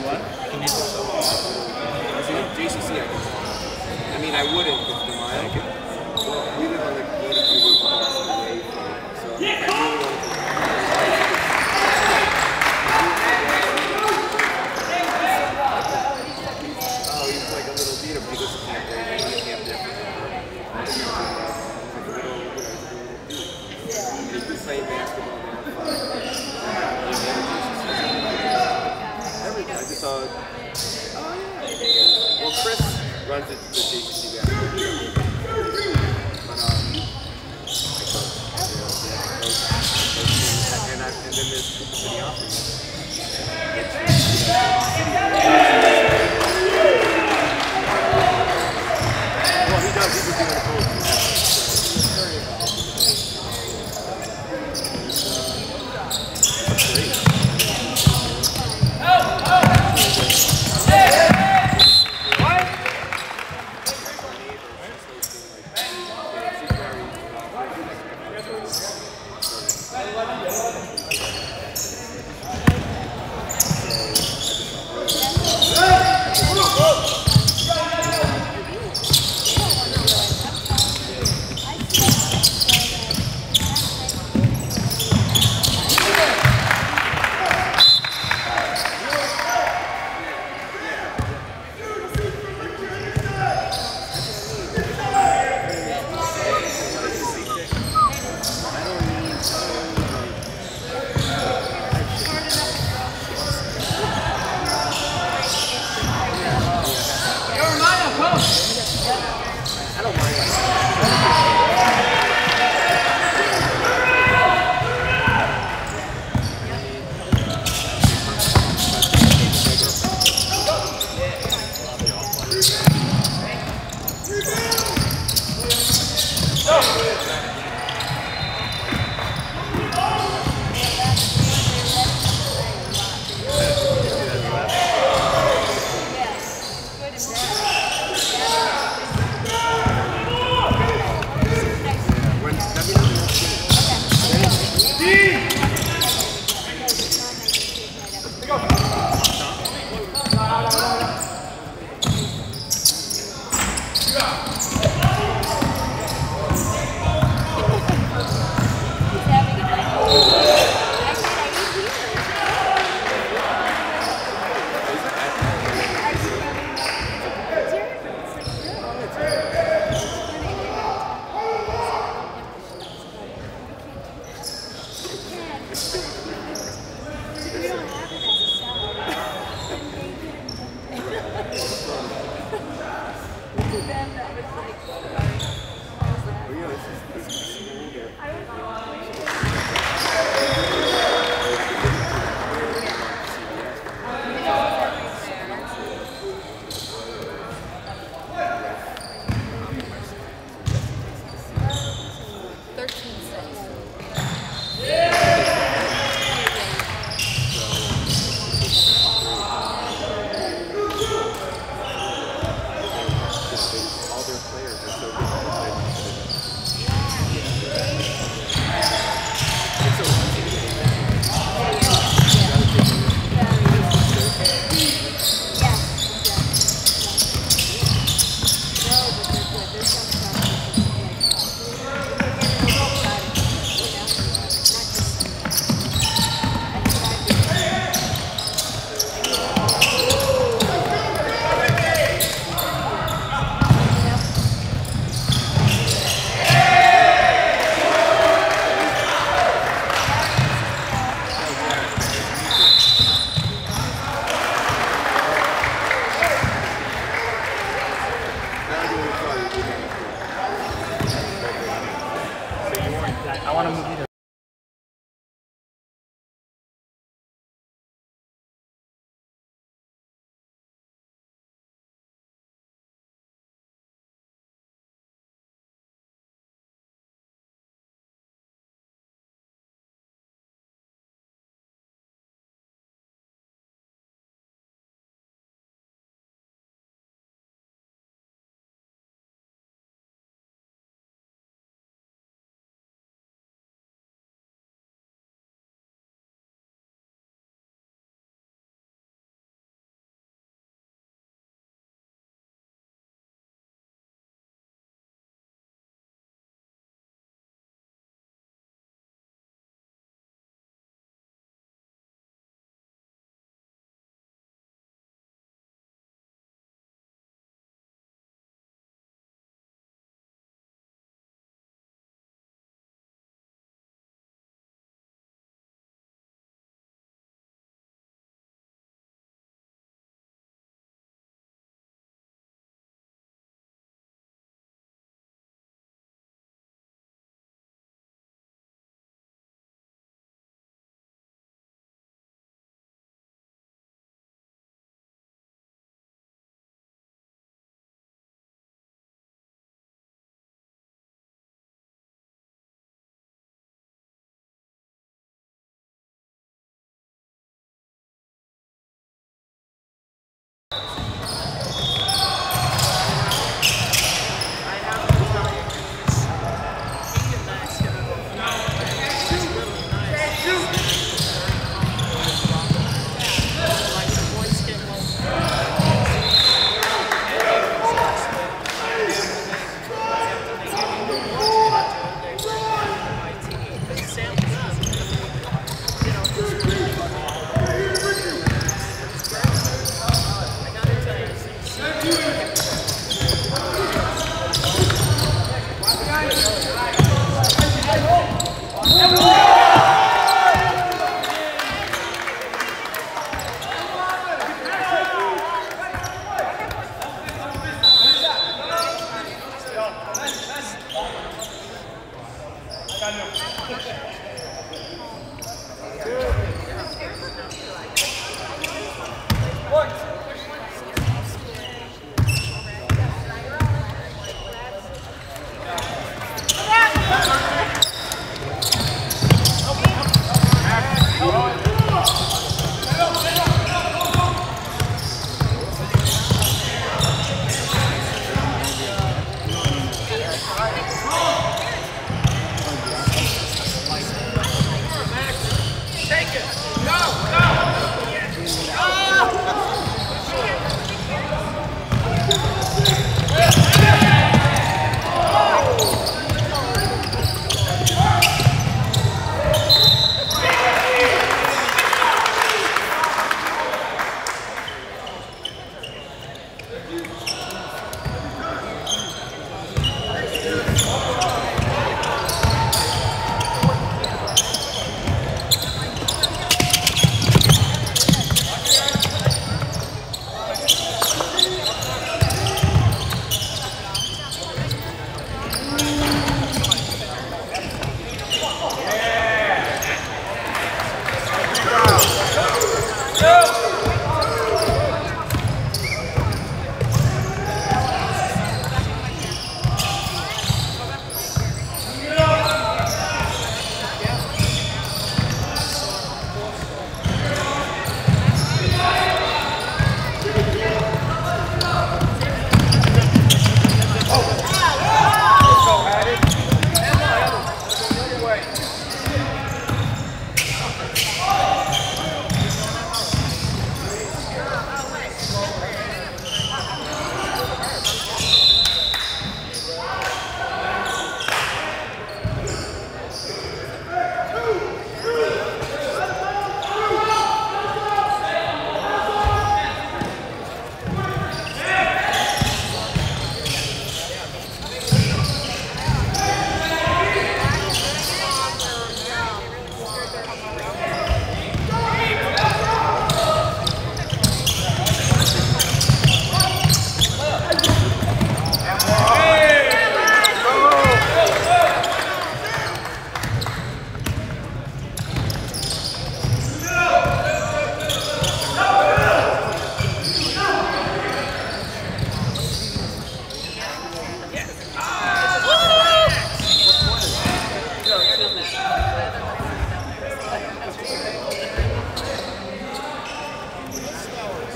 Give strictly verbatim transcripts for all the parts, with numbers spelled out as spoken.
what? Can you do so? J C C, I guess. I mean, I wouldn't if the mile. Well, we live on the eighty-three blocks away from it, so I really want to. Oh, he's like a little beat up. He goes to camp there. He goes to camp there. He's like a little, you know, he's a little dude. He's been playing basketball there. Everything. I just saw. Oh yeah. Well, Chris runs the, the J C C basketball. But um, I coach. Yeah, yeah, coach, coach, and I, and then there's Cooper City Opera. Well, he does. He was doing the coach. So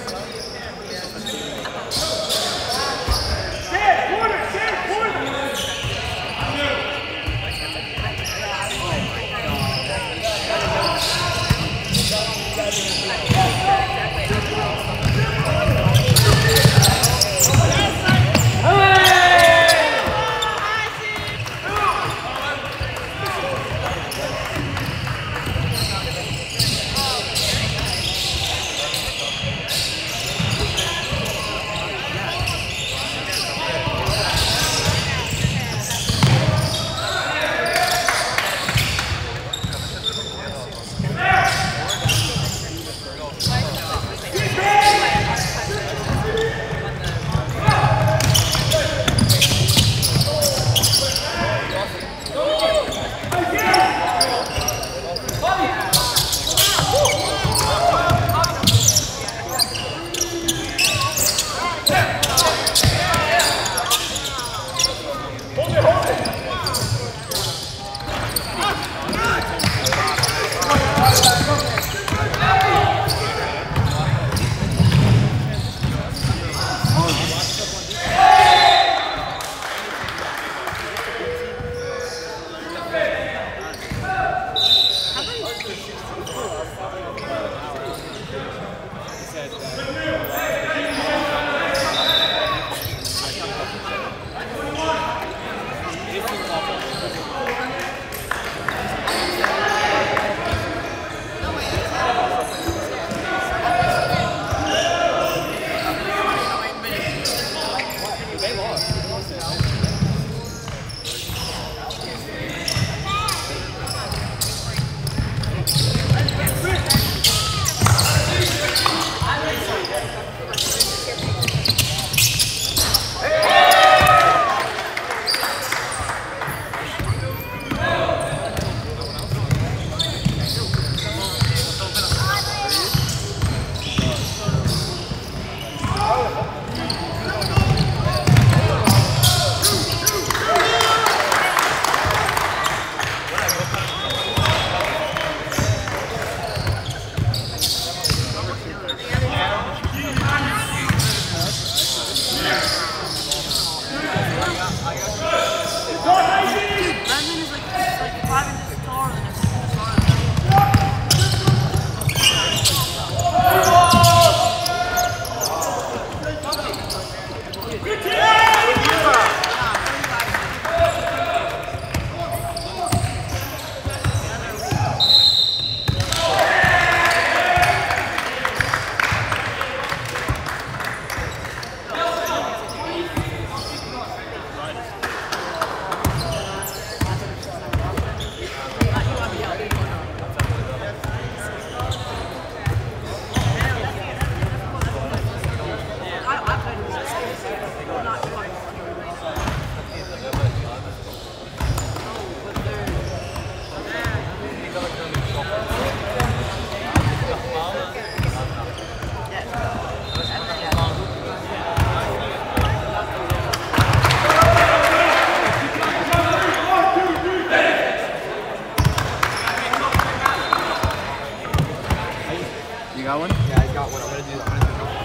You got one? Yeah, I got one. I'm gonna do. I'm gonna do.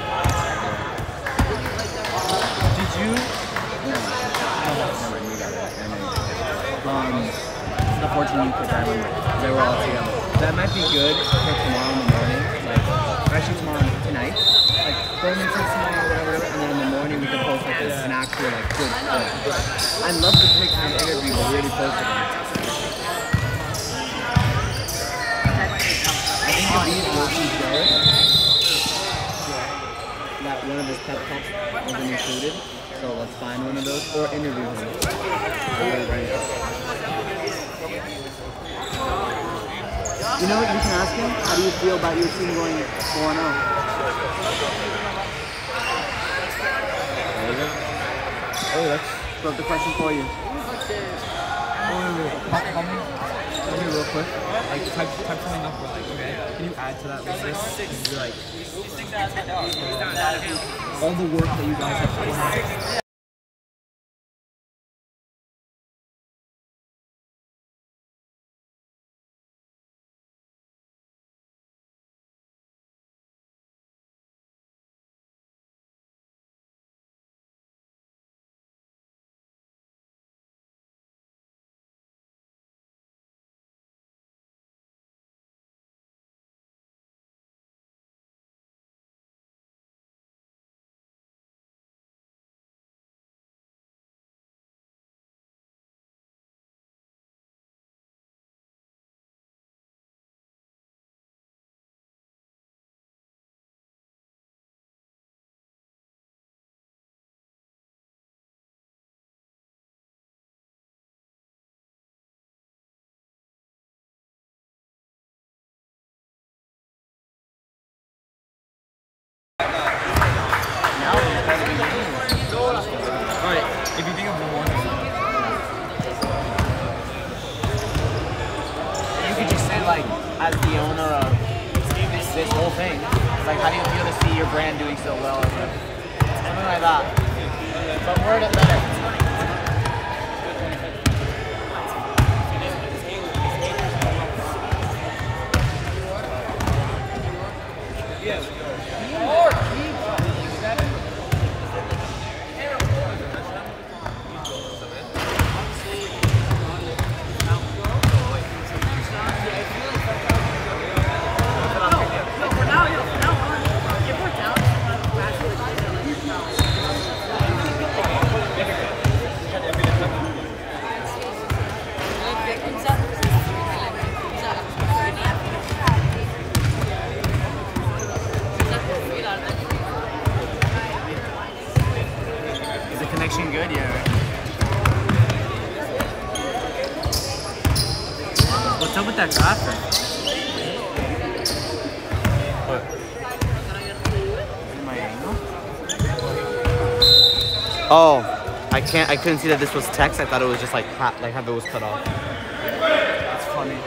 Did you? No, no, no, you got it. And then, um, the fourteen you picked, I remember. They were all together. That might be good for tomorrow in the morning. Like, actually tomorrow tonight. Like, film it tomorrow, whatever, whatever, and then in the morning we can post like this an actual like good film. I love the pics and interview, but we already posted them. I think if these working shows that one of his pep talks wasn't included, so let's find one of those or interview him. You know what you can ask him? How do you feel about your team going four and oh? Oh, that's. Broke the question for you. Oh, call me. Tell me real quick. Like type type something up. Like, okay, can you add to that list? And be like, all the work that you guys have put in. album is better than you. Alright, If you think of one more thing. You could just say like, as the owner of this whole thing, it's like how do you feel to see your brand doing so well? Or whatever. Something like that. But word it better. Is the connection good? Yeah. Right? What's up with that graphic? What? My angle? Oh, I can't. I couldn't see that this was text. I thought it was just like ha like how it was cut off. That's funny.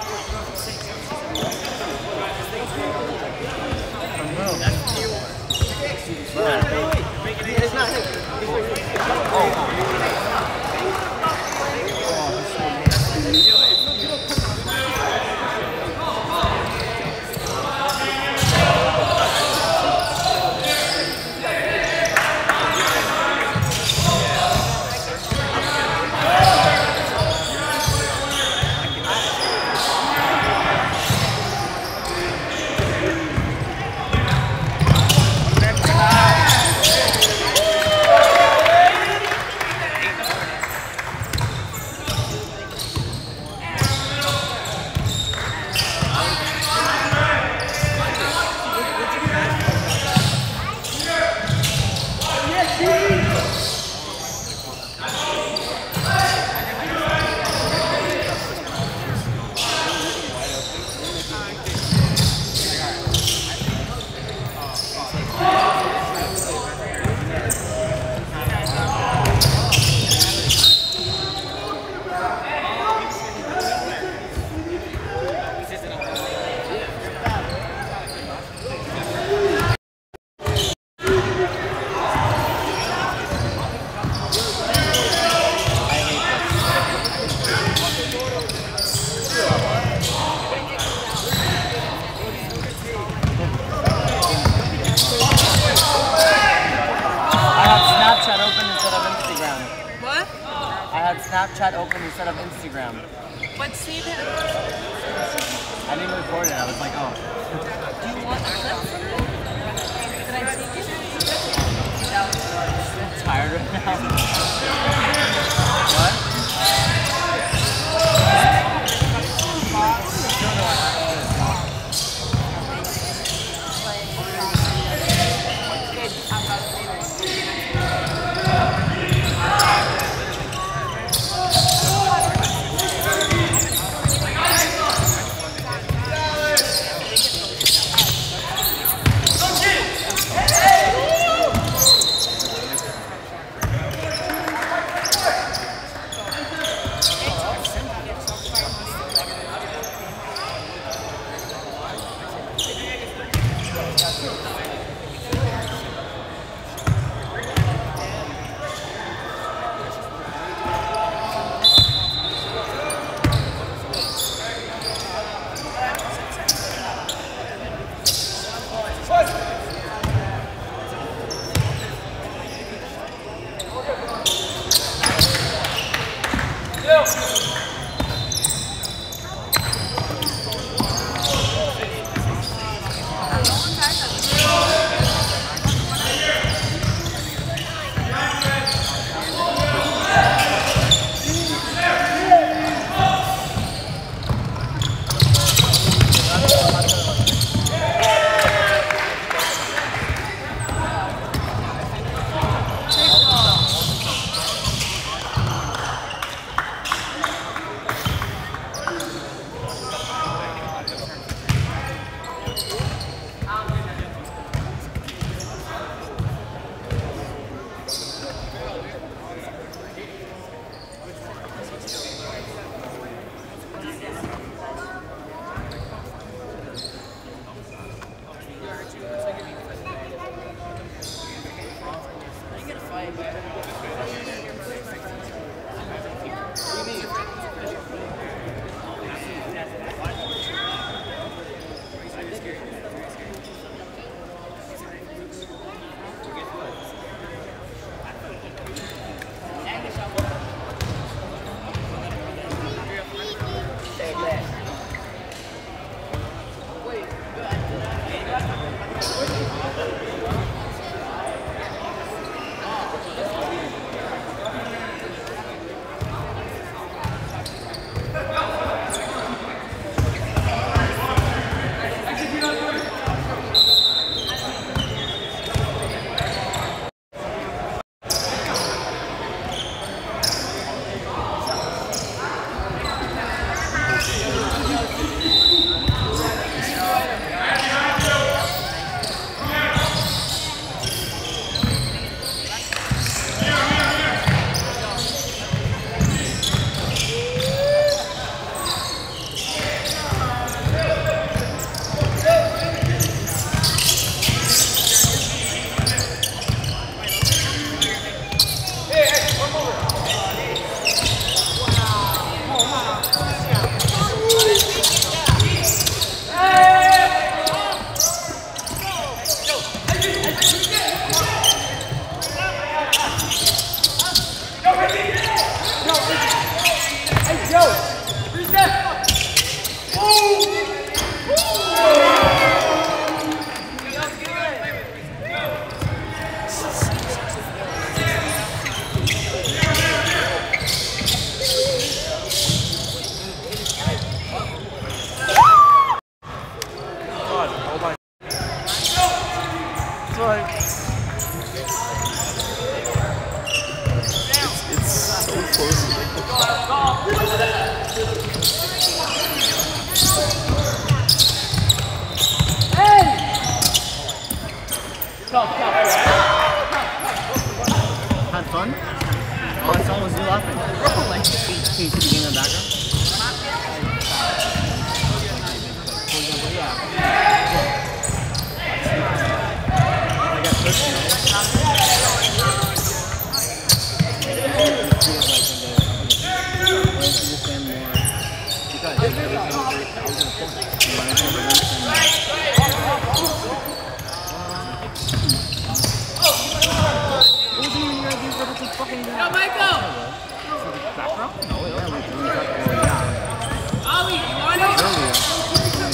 Snapchat open instead of Instagram. But see that? I didn't record it. I was like, oh. Do you want a clip from it? Can I see it? I'm tired right now. What? like. It's, it's so close to like the Had fun? All I saw was you laughing. Bro, like, can you see the game in the background? I got pushed. Go, Michael! Ollie, you want it?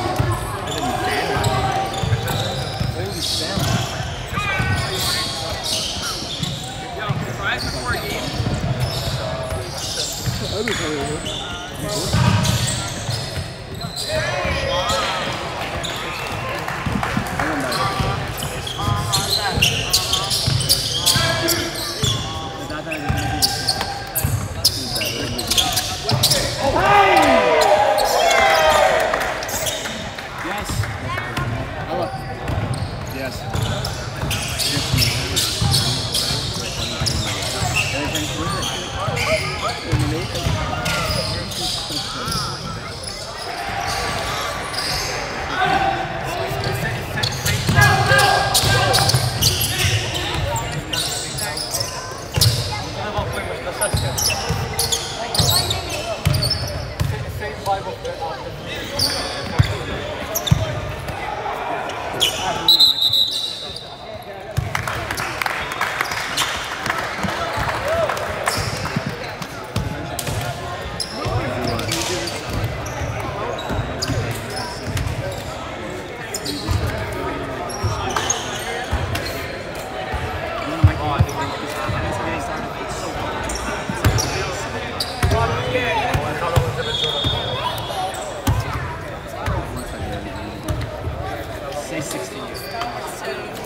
Five before a game. Say sixteen.